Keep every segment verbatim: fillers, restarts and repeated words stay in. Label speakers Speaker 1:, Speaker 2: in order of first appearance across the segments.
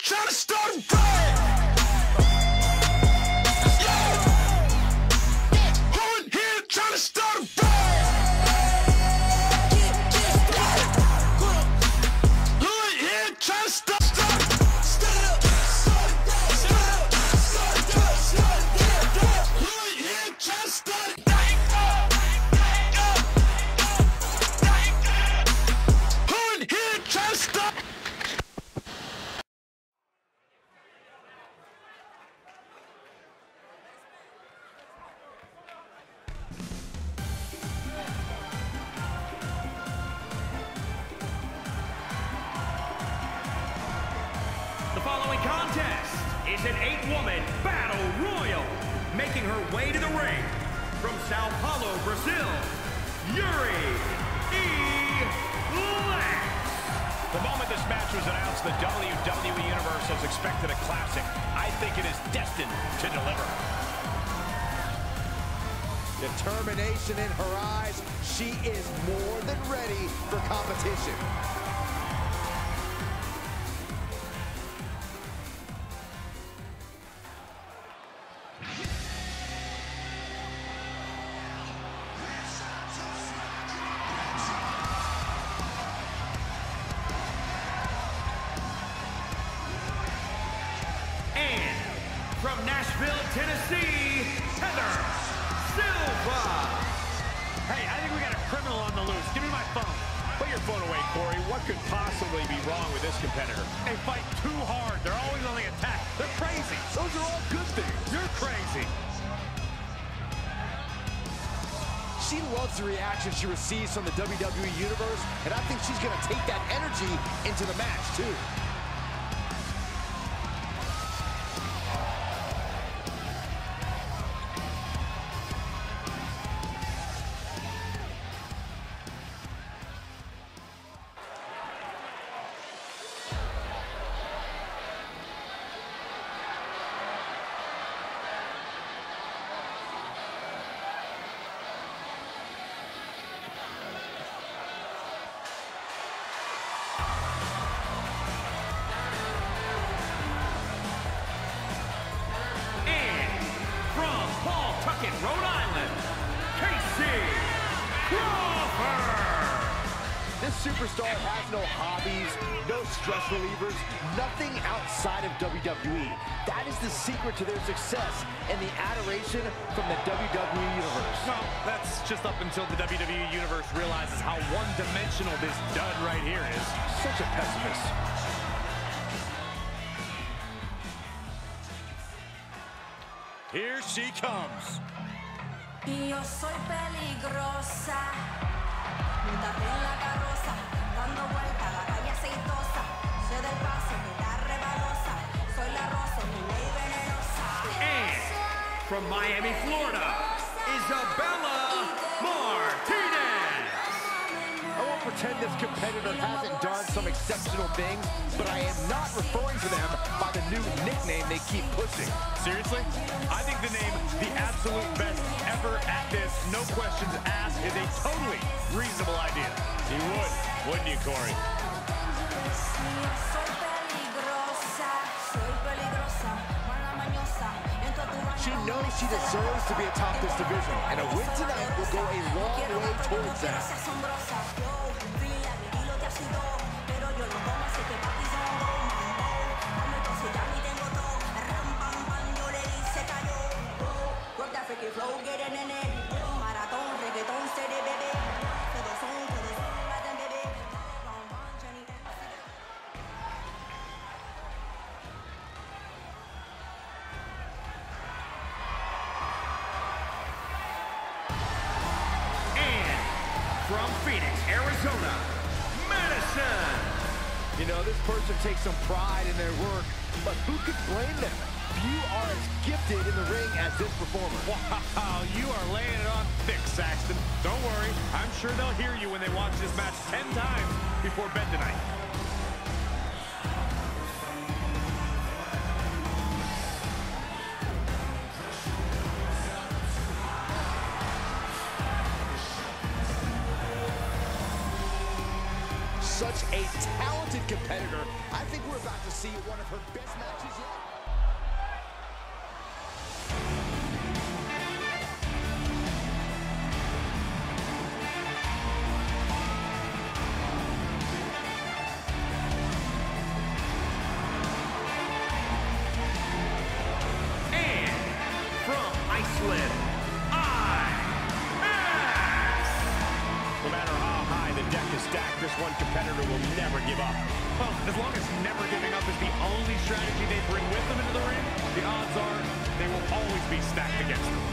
Speaker 1: trying to start a riot? Yeah. Who in here trying to start a riot? Who in here trying to start, start, start up, start up, start up, start up, start up. Who in here trying to start it? Who in here trying to start?
Speaker 2: The following contest is an eight-woman battle royal. Making her way to the ring from Sao Paulo, Brazil, Yuri E. Lex.
Speaker 3: The moment this match was announced, the W W E Universe has expected a classic. I think it is destined to deliver.
Speaker 4: Determination in her eyes. She is more than ready for competition.
Speaker 2: And from Nashville, Tennessee, Heather Silva.
Speaker 3: Hey, I think we got a criminal on the loose. Give me my phone. Put your phone away, Corey. What could possibly be wrong with this competitor? They fight too hard. They're always on the attack. They're crazy. Those are all good things. You're crazy.
Speaker 4: She loves the reaction she receives from the W W E Universe, and I think she's going to take that energy into the match, too.
Speaker 2: Rhode Island, Casey Crawford.
Speaker 4: This superstar has no hobbies, no stress relievers, nothing outside of W W E. That is the secret to their success and the adoration from the W W E Universe.
Speaker 3: No, that's just up until the W W E Universe realizes how one-dimensional this dud right here is.
Speaker 4: Such a pessimist.
Speaker 3: Here she comes.
Speaker 5: Yo soy peligrosa, montate en la carroza, dando vuelta la calle aceitosa, soy del paso que da rebalosa, soy la rosa y ley venenosa.
Speaker 2: And from Miami, Florida, Isabella Martinez.
Speaker 4: I won't pretend this competitor hasn't done some exceptional things, but I am not referring to them by the new nickname they keep pushing.
Speaker 3: Seriously? I think the name, the absolute best ever at this, no questions asked, is a totally reasonable idea. You would, wouldn't you, Corey?
Speaker 5: Yo soy peligrosa, soy peligrosa, mala mañosa, entro a tu baño.
Speaker 4: She knows she deserves to be atop this division, and a win tonight will go a long way towards that.
Speaker 2: From Phoenix, Arizona, Madison.
Speaker 4: You know, this person takes some pride in their work, but who could blame them? Few are as gifted in the ring as this performer.
Speaker 3: Wow, you are laying it on thick, Saxton. Don't worry, I'm sure they'll hear you when they watch this match ten times before bed tonight.
Speaker 4: Such a talented competitor. I think we're about to see one of her best
Speaker 3: this one competitor will never give up. Well, as long as never giving up is the only strategy they bring with them into the ring, the odds are they will always be stacked against them.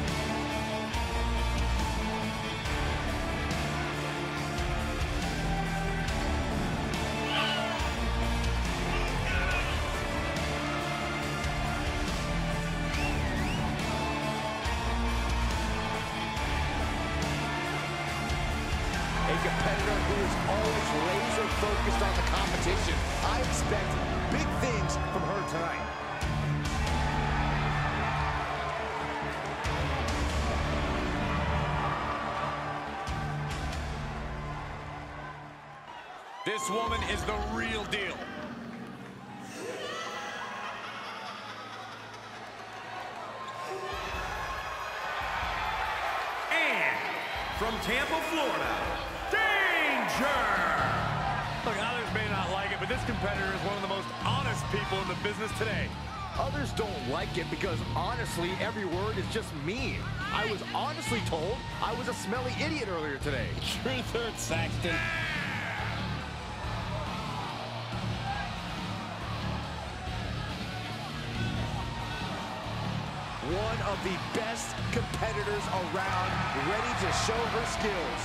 Speaker 4: A competitor who is always laser focused on the competition. I expect big things from her tonight.
Speaker 3: This woman is the real deal.
Speaker 2: And from Tampa, Florida, Danger!
Speaker 3: Look, others may not like it, but this competitor is one of the most honest people in the business today.
Speaker 4: Others don't like it because, honestly, every word is just mean. I was honestly told I was a smelly idiot earlier today.
Speaker 6: Truth hurts, Saxton.
Speaker 4: One of the best competitors around, ready to show her skills.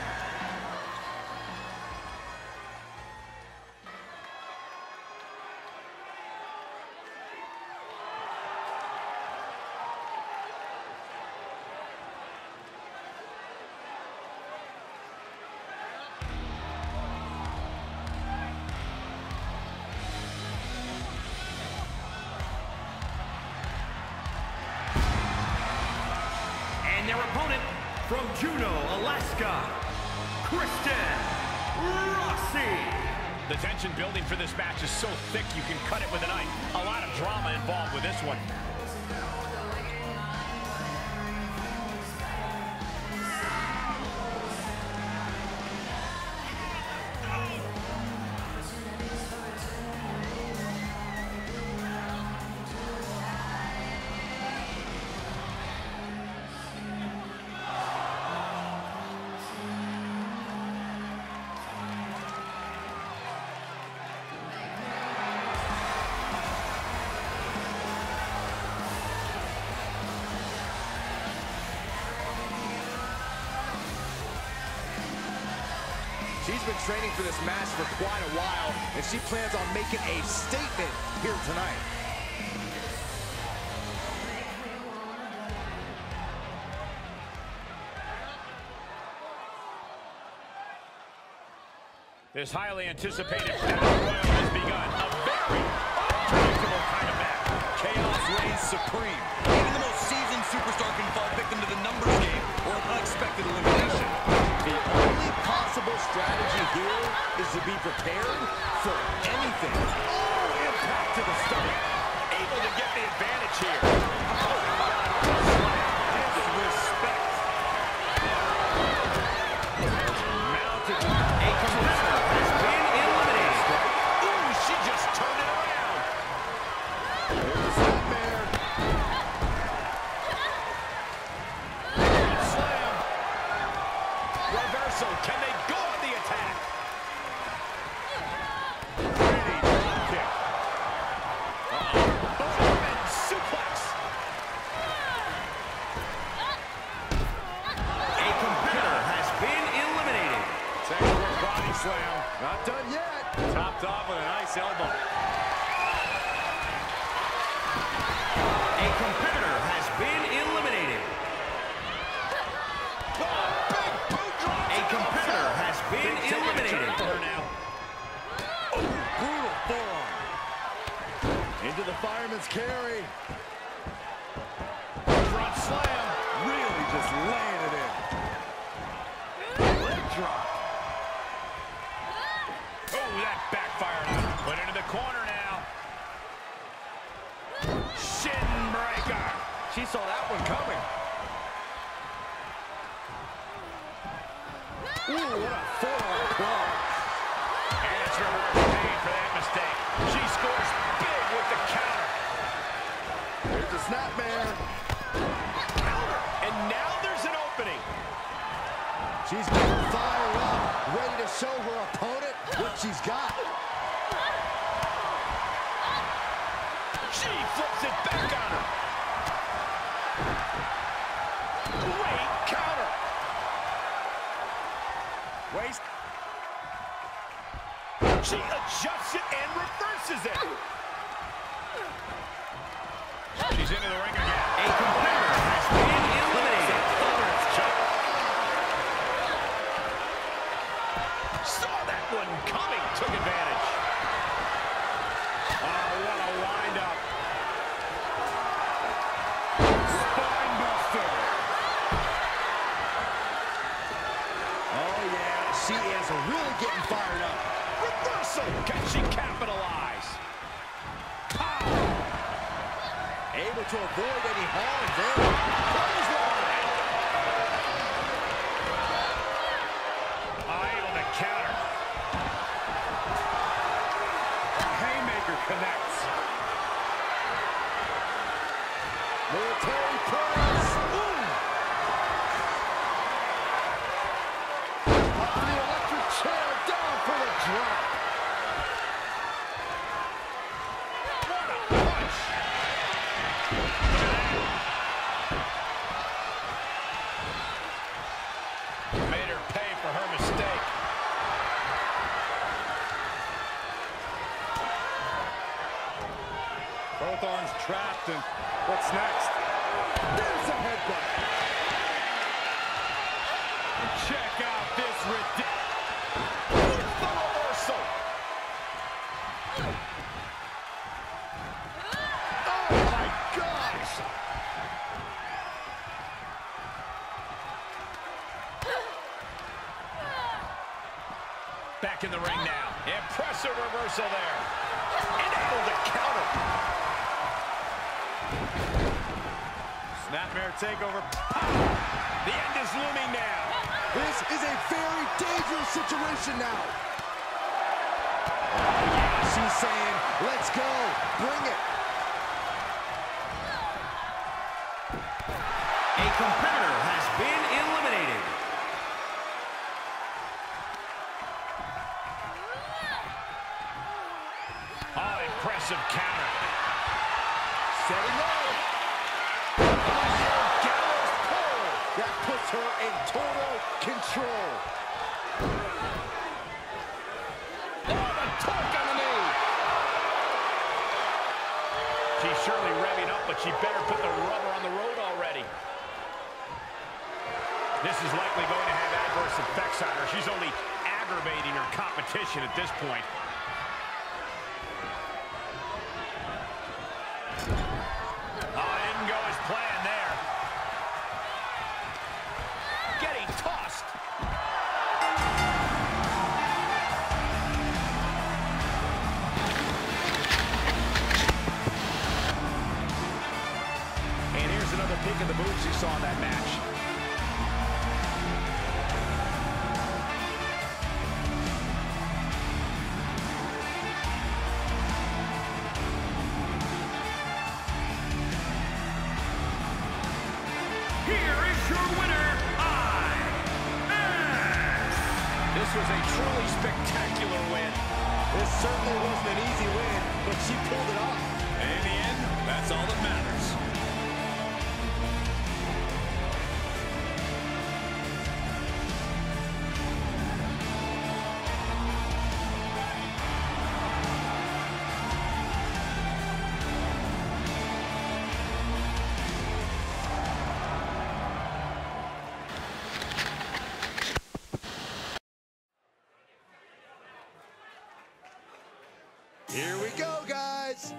Speaker 2: And their opponent from Juneau, Alaska, Kristen Rossi.
Speaker 3: The tension building for this match is so thick you can cut it with a knife. A lot of drama involved with this one.
Speaker 4: She's been training for this match for quite a while, and she plans on making a statement here tonight.
Speaker 3: This highly anticipated Battle Royal has begun. A very unpredictable kind of match. Chaos reigns supreme.
Speaker 6: Even the most seasoned superstar can fall victim to the numbers game or an unexpected elimination.
Speaker 4: The only possible strategy here is to be prepared for anything. Oh, impact to the stomach.
Speaker 3: Able to get the advantage here. Oh, God. Disrespect. Mounted.
Speaker 2: A competitor has been eliminated.
Speaker 3: Ooh, she just turned it around.
Speaker 4: There's the snapmare.
Speaker 3: Slam. Reversal. Can they go on the attack? Pretty drop kick. Uh-oh. German suplex.
Speaker 2: A competitor has been eliminated.
Speaker 3: Second body slam.
Speaker 4: Not done yet.
Speaker 3: Topped off with a nice elbow.
Speaker 2: A competitor has been eliminated. A competitor has been eliminated.
Speaker 3: Now.
Speaker 4: Oh, brutal forearm. Into the fireman's carry.
Speaker 3: Front slam.
Speaker 4: Really just laying it in. Leg drop.
Speaker 3: Oh, that backfired on him. Put into the corner now. Shin breaker.
Speaker 4: She saw that one coming. Ooh, what a forearm club.
Speaker 3: And it's reward paid for that mistake. She scores big with the counter.
Speaker 4: There's the snapmare.
Speaker 3: Counter. And now there's an opening.
Speaker 4: She's getting fired up, ready to show her
Speaker 3: She flips it back on her. Great counter. Waist. She adjusts it and reverses it. She's into the ring again.
Speaker 2: A competitor has been eliminated.
Speaker 3: Saw that one coming. Took advantage. Oh, what a wind-up. Spine buster.
Speaker 4: Oh, yeah, she is really getting fired up.
Speaker 3: Reversal. Can she capitalize? Pow.
Speaker 4: Able to avoid any harm there. Clothesline.
Speaker 3: Oh, able to counter. Haymaker connects.
Speaker 4: Military press. Ooh. Up to the electric chair, down for the drop.
Speaker 3: What a punch. Made her pay for her mistake. Both arms trapped, and what's next?
Speaker 4: There's a headbutt.
Speaker 3: And check out this ridiculous reversal.
Speaker 4: Oh, my gosh.
Speaker 3: Back in the ring now. Impressive reversal there. And able to counter. Snapmare takeover. Pow! The end is looming now.
Speaker 4: This is a very dangerous situation now. She's saying, let's go. Bring it.
Speaker 2: A competitor has been eliminated.
Speaker 3: Oh, impressive counter.
Speaker 4: Setting up. Gallows pole. That puts her in total control.
Speaker 3: Oh, the torque on the knee. She's surely revving up, but she better put the rubber on the road already. This is likely going to have adverse effects on her. She's only aggravating her competition at this point. Oh, it didn't go as planned there. Getting tossed. And here's another peek of the moves you saw in that match.
Speaker 2: Here is your winner, I X.
Speaker 3: This was a truly spectacular win.
Speaker 4: This certainly wasn't an easy win, but she pulled it off.
Speaker 3: And in the end, that's all that matters.
Speaker 4: Here we go, guys.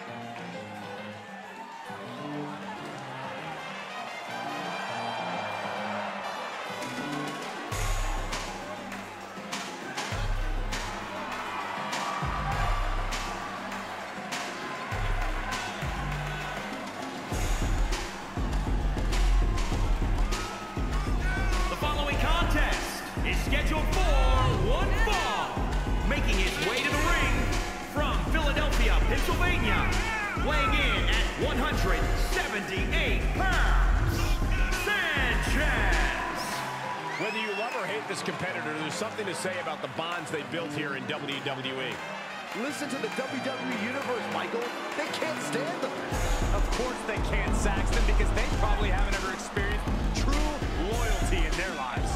Speaker 2: The following contest is scheduled for one fall. Making his way to the ring from Philadelphia, Pennsylvania, weighing in at one hundred seventy-eight pounds, Sanchez.
Speaker 3: Whether you love or hate this competitor, there's something to say about the bonds they built here in W W E.
Speaker 4: Listen to the W W E Universe, Michael. They can't stand them.
Speaker 3: Of course they can't, Saxton, because they probably haven't ever experienced true loyalty in their lives.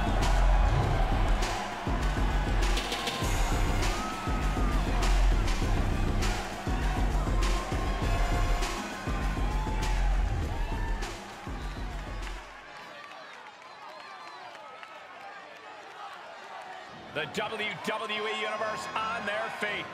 Speaker 3: The W W E Universe on their feet.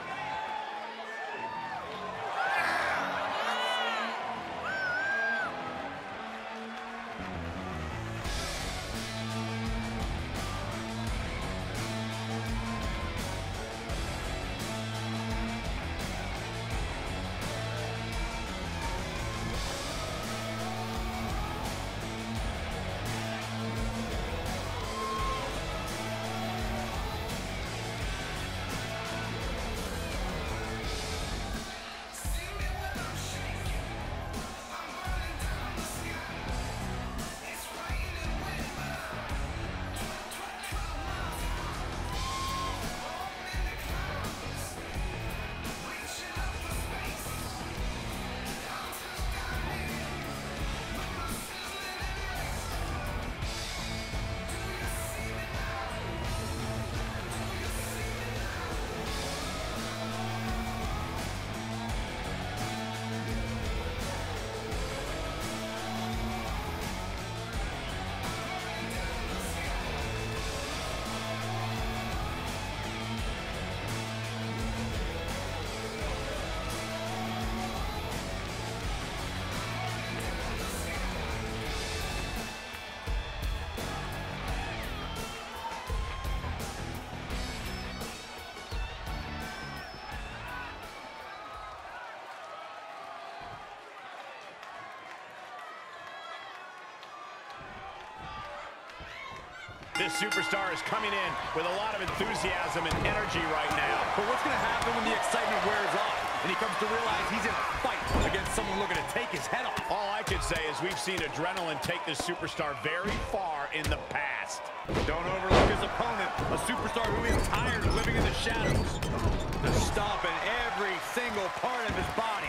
Speaker 3: This superstar is coming in with a lot of enthusiasm and energy right now. But what's going to happen when the excitement wears off and he comes to realize he's in a fight against someone looking to take his head off? All I can say is we've seen adrenaline take this superstar very far in the past. Don't overlook his opponent, a superstar who is tired of living in the shadows. The stomp in every single part of his body.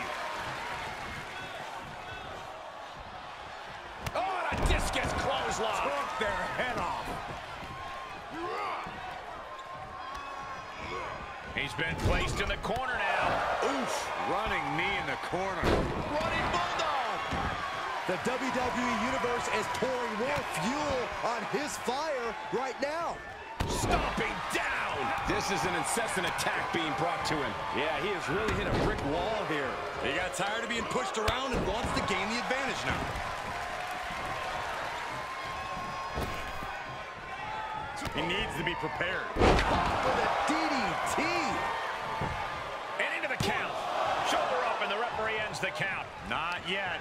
Speaker 3: Oh, and a discus clothesline. Took their head off. He's been placed in the corner now. Oof, running knee in the corner. Running bulldog.
Speaker 4: The W W E Universe is pouring more fuel on his fire right now.
Speaker 3: Stomping down. This is an incessant attack being brought to him. Yeah, he has really hit a brick wall here. He got tired of being pushed around and wants to gain the advantage now. He needs to be prepared.
Speaker 4: With a D D T.
Speaker 3: And into the count. Shoulder up and the referee ends the count. Not yet.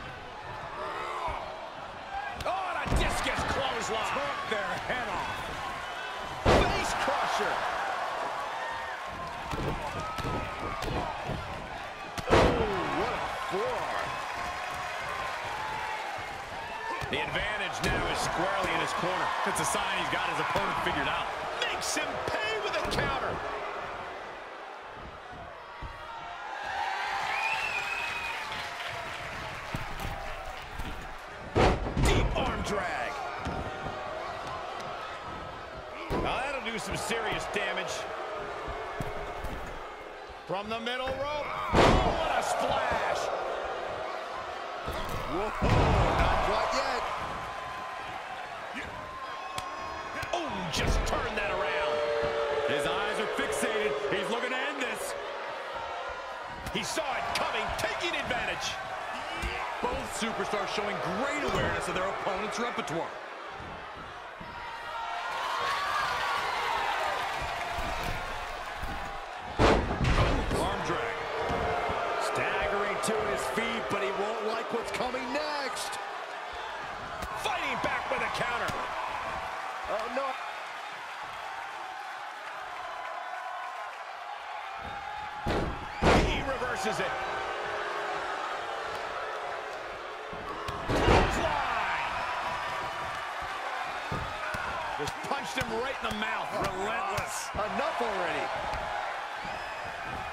Speaker 3: Oh, and a discus clothesline. Took their head off. Face crusher. Oh, what a forearm. The advantage now is squarely in his corner. It's a sign he's got his opponent figured out. Makes him pay with a counter. Deep arm drag. Now that'll do some serious damage. From the middle rope. Oh, what a splash. Whoa, not quite yet. Oh, just turn that around. His eyes are fixated. He's looking to end this. He saw it coming, taking advantage. Both superstars showing great awareness of their opponent's repertoire. Arm drag. Staggering to his feet, but he won't like what's coming next. Fighting back with a counter. Oh, no. He reverses it. Clothesline. Just punched him right in the mouth. Relentless.
Speaker 4: Enough already.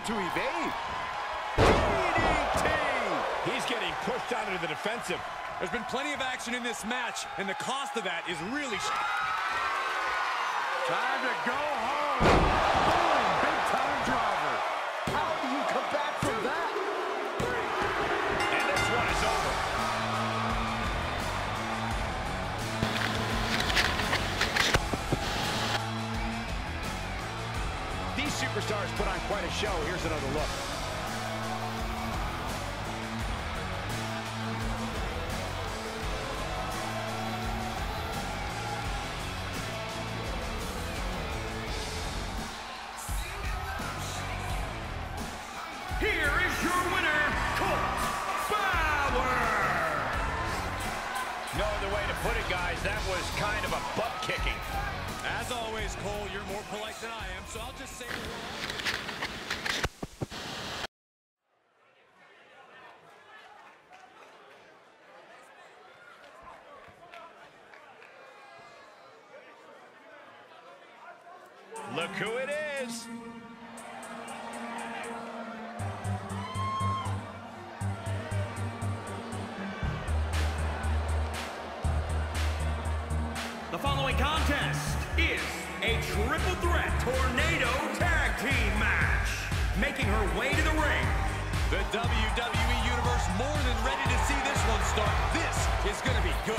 Speaker 4: to evade. D D T!
Speaker 3: He's getting pushed out into the defensive. There's been plenty of action in this match, and the cost of that is really... Time to go home. Boom, big time driver.
Speaker 4: How do you come back from that?
Speaker 3: And this one is over. These superstars put on quite a show. Here's another look.
Speaker 2: Here is your winner, Colt Bauer!
Speaker 3: No other way to put it, guys. That was kind of a butt kicking. As always, Cole, you're more polite than I am, so I'll just say... Look who it is!
Speaker 2: The following contest is a triple threat tornado tag team match. Making her way to the ring,
Speaker 6: The W W E Universe more than ready to see this one start. This is going to be good.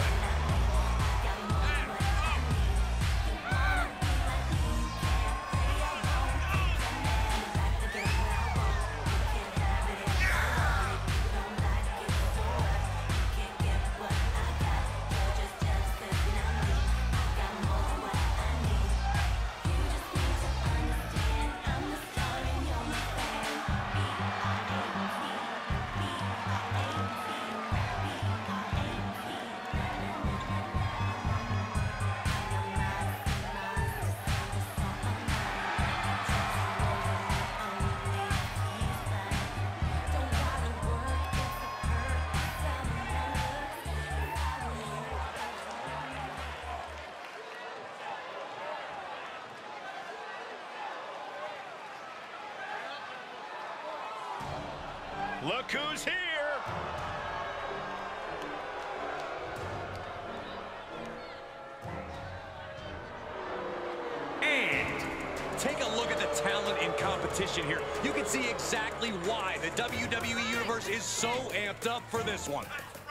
Speaker 3: Look who's here!
Speaker 2: and
Speaker 6: Take a look at the talent in competition here. You can see exactly why the W W E Universe is so amped up for this one.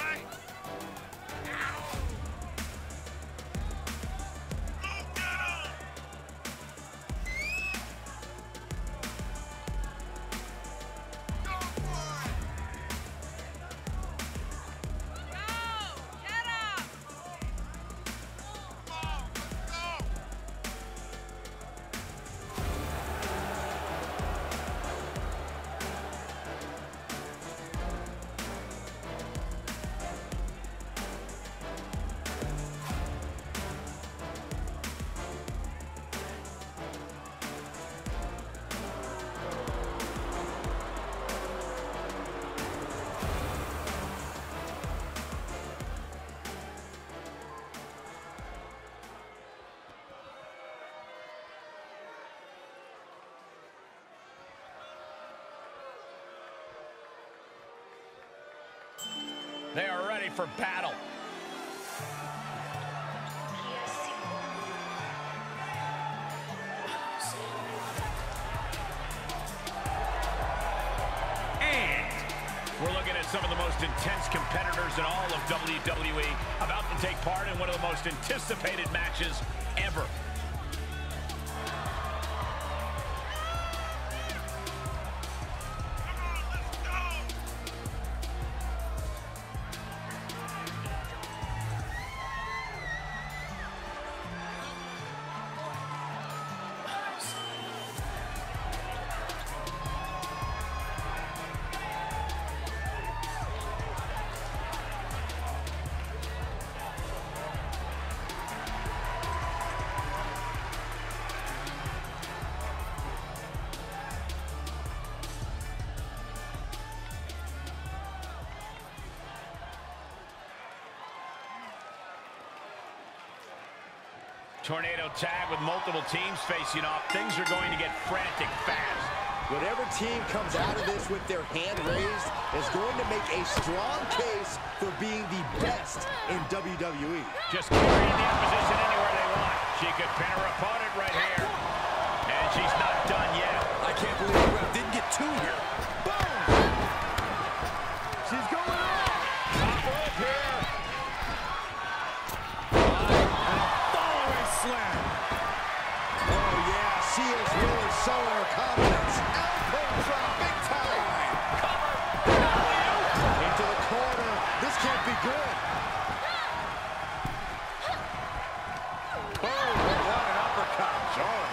Speaker 3: They are ready for battle.
Speaker 2: and
Speaker 3: We're looking at some of the most intense competitors in all of W W E about to take part in one of the most anticipated matches ever. Tornado tag with multiple teams facing off. Things are going to get frantic fast.
Speaker 4: Whatever team comes out of this with their hand raised is going to make a strong case for being the best in W W E.
Speaker 3: Just carrying the opposition anywhere they want. She could pin her opponent right here. And she's not done yet.
Speaker 6: I can't believe the ref didn't get two here.
Speaker 4: Boom! She's going on!
Speaker 3: Top rope here. And a following slam.
Speaker 4: Oh, yeah, she is really showing her confidence. Elbow drop, big time!
Speaker 3: Cover.
Speaker 4: Into the corner. This can't be good.
Speaker 3: Boom. What an uppercut. Jarring.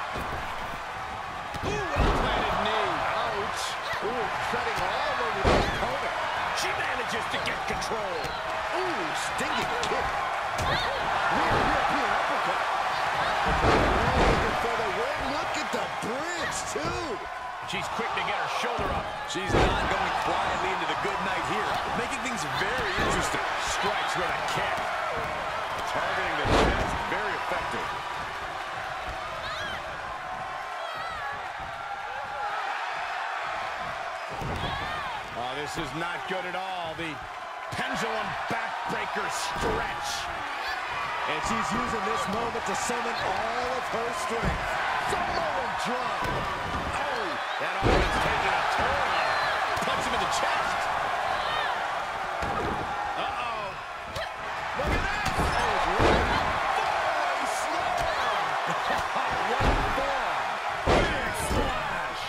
Speaker 3: Ooh, well-planted knee. Ouch.
Speaker 4: Ooh, treading all over the opponent.
Speaker 3: She manages to get control.
Speaker 4: Ooh, stinging kick. Rear European uppercut. Looking for the win. Look at the bridge, too.
Speaker 3: She's quick to get her shoulder up.
Speaker 6: She's not going quietly into the good night here, making things very interesting.
Speaker 3: Strikes with a kick. Targeting the chest. Very effective. Oh, this is not good at all. The pendulum backbreaker stretch.
Speaker 4: And she's using this moment to summon all of her strength. Samoan drop.
Speaker 3: Oh, that offense taking a turn. Punch him in the chest. Uh-oh. Look at this. Oh, it's right. Four-way slam. What a ball. Big splash.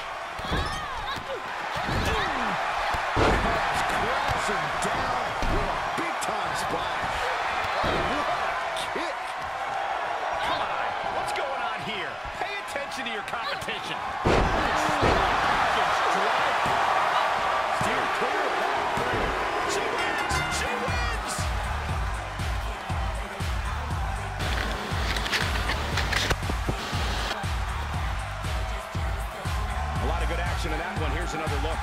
Speaker 4: Comes crashing down with a big-time splash. What a kick.
Speaker 3: Come on. What's going on here? Pay attention to your competition.
Speaker 4: Steer clear of that break.
Speaker 3: She wins! She wins! A lot of good action in that one. Here's another look.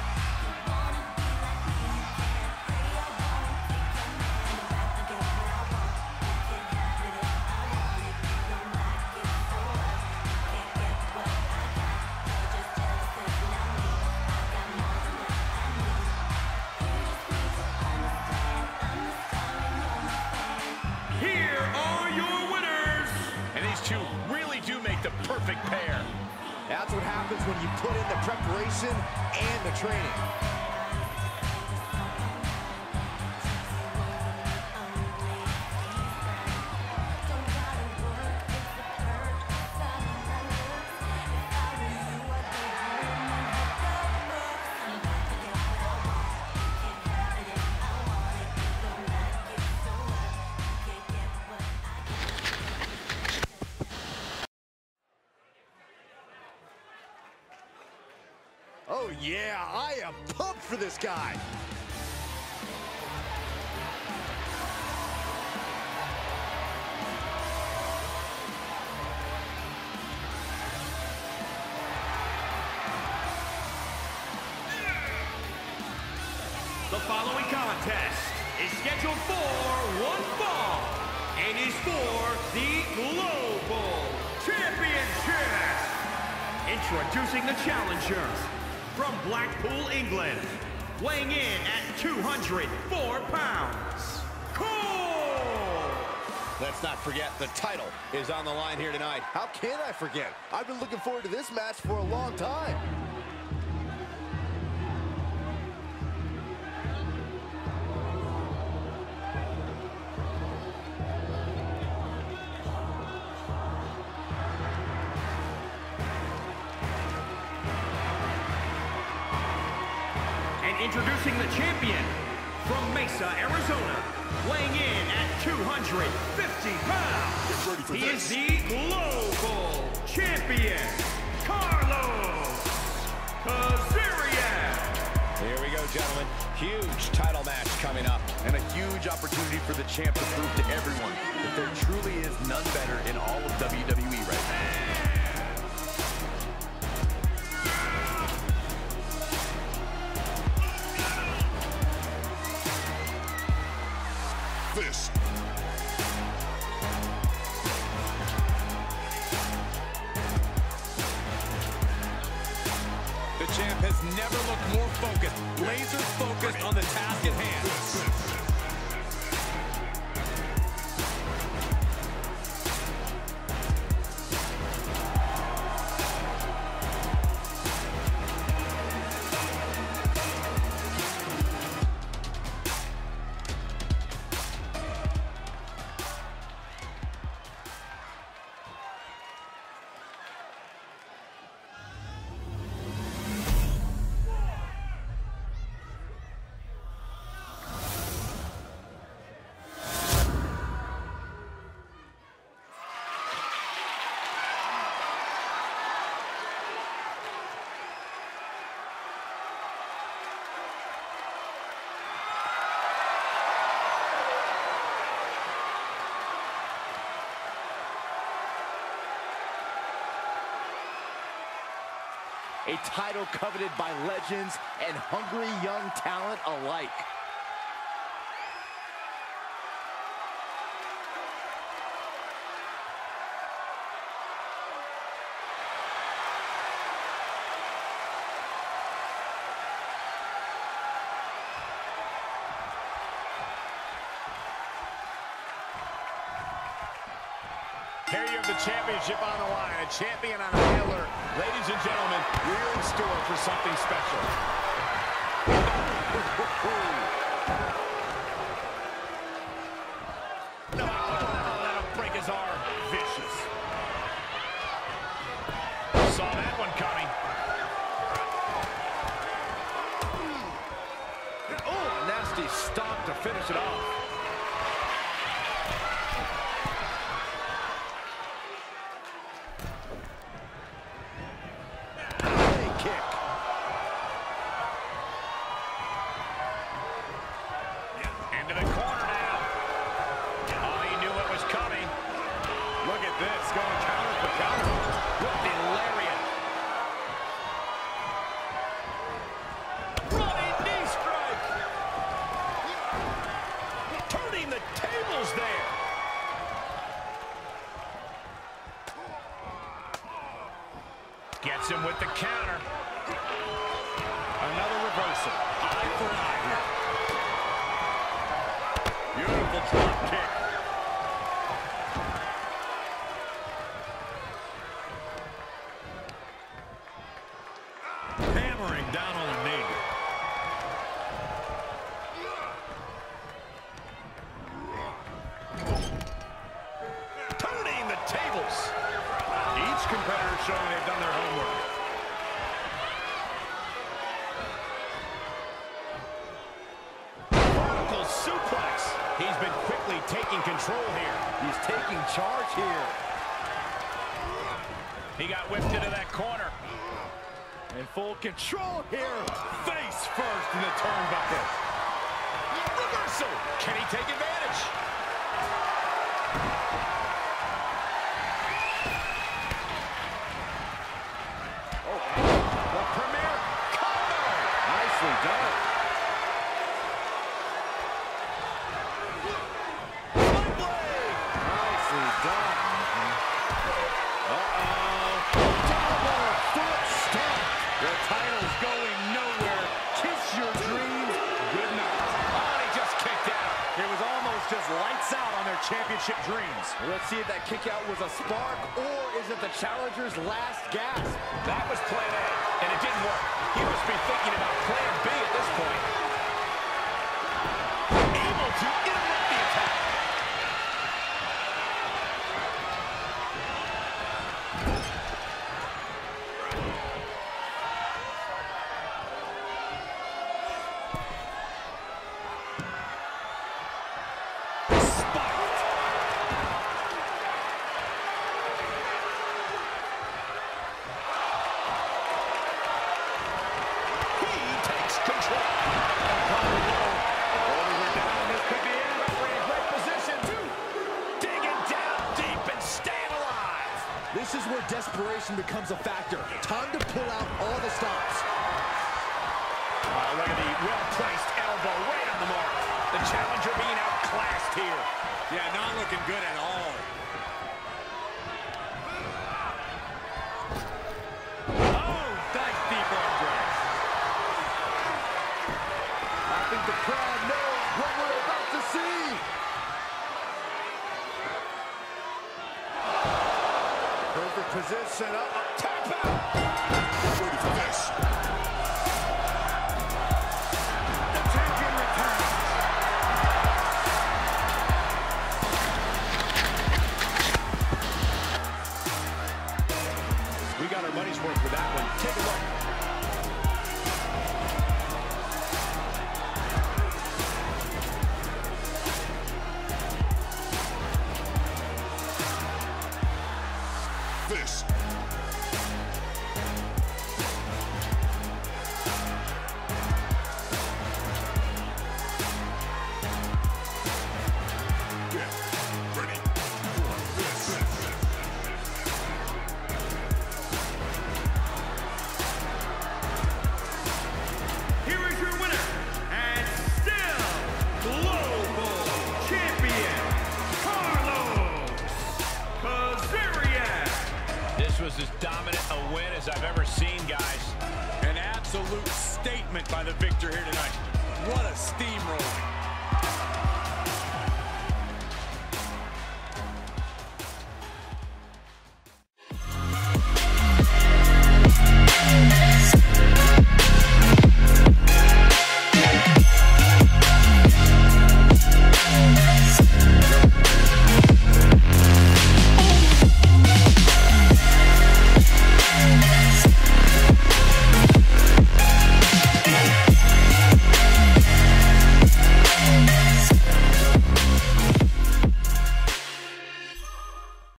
Speaker 3: Here are your winners! And these two really do make the perfect pair.
Speaker 4: That's what happens when you put in the preparation and the training. Oh, yeah, I am pumped for this guy.
Speaker 2: The following contest is scheduled for one fall and is for the Global Championship. Introducing the challengers from Blackpool, England, weighing in at two hundred four pounds, Cole!
Speaker 3: Let's not forget the title is on the line here tonight.
Speaker 4: How can I forget? I've been looking forward to this match for a long time.
Speaker 2: Introducing the champion from Mesa, Arizona, weighing in at two hundred fifty pounds. He is the Global Champion, Carlos Kazarian.
Speaker 3: Here we go, gentlemen. Huge title match coming up.
Speaker 6: And a huge opportunity for the champ to prove to everyone that there truly is none better in all of W W E right now.
Speaker 1: This.
Speaker 6: champ has never looked more focused, laser focused on the task at hand.
Speaker 4: A title coveted by legends and hungry young talent alike.
Speaker 3: Here you have the championship on the line, a champion on high alert. Ladies and gentlemen, we're in store for something special. No, that'll break his arm. Vicious. Saw that one coming.
Speaker 4: Oh, nasty stop to finish it off.
Speaker 3: Gets him with the counter. Another reversal. Eye for an eye here. Beautiful drop kick. Hammering down on the knee. Turning the tables. Each competitor showing they've done their homework. Vertical suplex. He's been quickly taking control here.
Speaker 4: He's taking charge here.
Speaker 3: He got whipped into that corner.
Speaker 4: In full control here.
Speaker 3: Face first in the turnbuckle. Reversal. Can he take advantage? Championship dreams.
Speaker 4: Let's see if that kick out was a spark or is it the challenger's last gasp?
Speaker 3: That was plan A, and it didn't work. He must be thinking about plan B at this point. Able to interrupt the attack.
Speaker 4: This is where desperation becomes a factor. Time to pull out all the stops.
Speaker 3: Oh, look at the well-placed elbow right on the mark. The challenger being outclassed here.
Speaker 6: Yeah, not looking good at all.
Speaker 3: Oh, nice deep arm drag. set up. Tap out.
Speaker 1: Ready for this.
Speaker 3: The champion returns. We got our money's worth for that one. Take a look.
Speaker 1: This. Get ready for this.
Speaker 2: Here is your winner, and still global champion, Carlos Kazarian.
Speaker 3: This was as dominant a win as I've ever seen, guys.
Speaker 6: An absolute statement by the victor here tonight. What a steamroll.